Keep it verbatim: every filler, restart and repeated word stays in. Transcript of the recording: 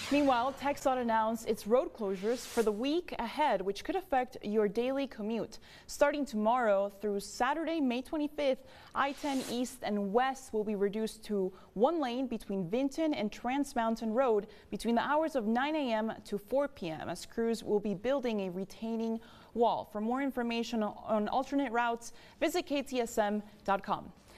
Meanwhile, TxDOT announced its road closures for the week ahead, which could affect your daily commute. Starting tomorrow through Saturday, May twenty-fifth, I ten East and West will be reduced to one lane between Vinton and Trans Mountain Road between the hours of nine A M to four P M as crews will be building a retaining wall. For more information on alternate routes, visit K T S M dot com.